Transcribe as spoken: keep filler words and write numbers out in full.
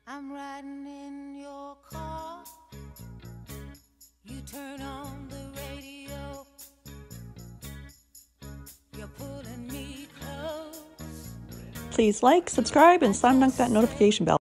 I'm riding in your car. You turn on the radio. You're pulling me close. Please like, subscribe, and slam dunk that notification bell.